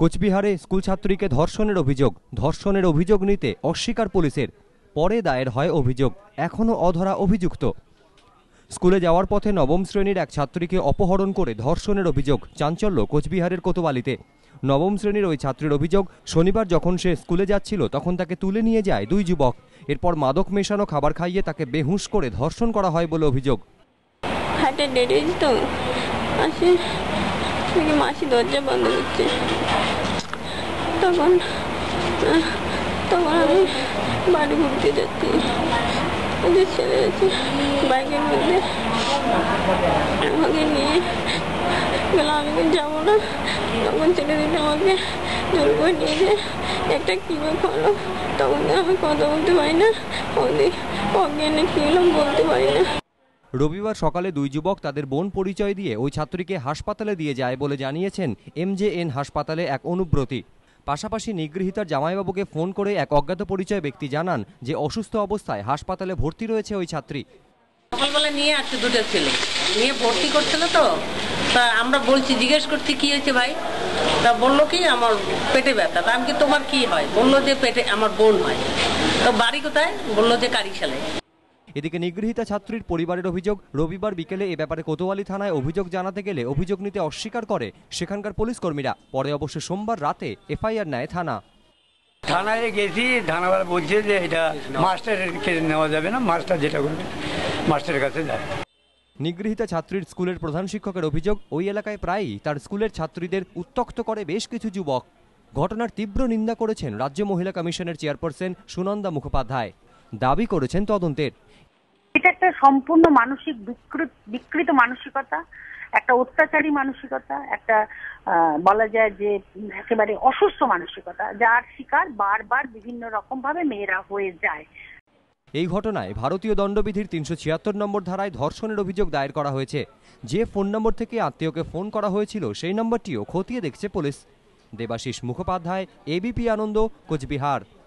কোচবিহারে স্কুল ছাত্রীকে ধর্ষণের অভিযোগ নিতে অস্বীকার পুলিশের। পরে দায়ের হয় অভিযোগ, এখনও অধরা অভিযুক্ত। স্কুলে যাওয়ার পথে নবম শ্রেণীর এক ছাত্রীকে অপহরণ করে ধর্ষণের অভিযোগ। চাঞ্চল্য কোচবিহারের কোতোয়ালিতে। নবম শ্রেণীর ওই ছাত্রীর অভিযোগ, শনিবার যখন সে স্কুলে যাচ্ছিল তখন তাকে তুলে নিয়ে যায় দুই যুবক। এরপর মাদক মেশানো খাবার খাইয়ে তাকে বেহুঁশ করে ধর্ষণ করা হয় বলে অভিযোগ। মাসি দরজা বন্ধ করছে, তখন আমি বাড়ি ঘুরতে যাচ্ছি, ওদের ছেলে আছে বাইকের মধ্যে, আমাকে নিয়ে গেলাম। আমি যাবো না, তখন ছেলে দিতে আমাকে জোর করে নিয়ে যায়, একটা কিমে খাওয়ালো। তখন আমি কথা বলতে পারি না, অজ্ঞানে কি হলো বলতে পারি না। রবিবার সকালে দুই যুবক তাদের বোন পরিচয় দিয়ে ওই ছাত্রীকে হাসপাতালে দিয়ে যায় বলে জানিয়েছেন MJN হাসপাতালে এক অনুব্রতী। পাশাপাশি নিগৃহীতার জামাইবাবুকে ফোন করে এক অজ্ঞাত পরিচয় ব্যক্তি জানান যে অসুস্থ অবস্থায় হাসপাতালে ভর্তি রয়েছে ওই ছাত্রী। সকালবেলা নিয়ে আসছে দুটো ছেলে, নিয়ে ভর্তি করছিল। তো তা আমরা বলছি, জিজ্ঞেস করছি কি হয়েছে ভাই, তা বললো কি আমার পেটে ব্যথা। তা আমি কি তোমার কি হয়, বললো যে পেটে আমার বোন হয়। তো বাড়ি কোথায়, বললো যে কারিশালে। এদিকে নিগৃহীতা ছাত্রীর পরিবারের অভিযোগ, রবিবার বিকেলে এ ব্যাপারে কোতোয়ালি থানায় অভিযোগ জানাতে গেলে অভিযোগ নিতে অস্বীকার করে সেখানকার পুলিশ কর্মীরা। পরে অবশ্য সোমবার রাতে FIR নেয় থানায় গেছি, থানাওয়ালা বলছে যে এটা মাস্টারের কাছে নেওয়া যাবে না, মাস্টার যেটা করবে মাস্টারের কাছে যায়। নিগৃহীতা ছাত্রীর স্কুলের প্রধান শিক্ষকের অভিযোগ, ওই এলাকায় প্রায়ই তার স্কুলের ছাত্রীদের উত্ত্যক্ত করে বেশ কিছু যুবক। ঘটনার তীব্র নিন্দা করেছেন রাজ্য মহিলা কমিশনের চেয়ারপারসন সুনন্দা মুখোপাধ্যায়। দাবি করেছেন তদন্তের। এটা একটা সম্পূর্ণ মানসিক বিকৃত মানসিকতা, একটা অত্যাচারী মানসিকতা, একটা বলা যায় যে একেবারে অসুস্থ মানসিকতা, যার শিকার বারবার বিভিন্ন রকম ভাবে মেয়েরা হয়ে যায়। এই ঘটনায় ভারতীয় দণ্ডবিধির 376 নম্বর ধারায় ধর্ষণের অভিযোগ দায়ের করা হয়েছে। যে ফোন নম্বর থেকে আত্মীয়কে ফোন করা হয়েছিল সেই নম্বরটিও খতিয়ে দেখছে পুলিশ। দেবাশিস মুখোপাধ্যায়, ABP আনন্দ, কোচবিহার।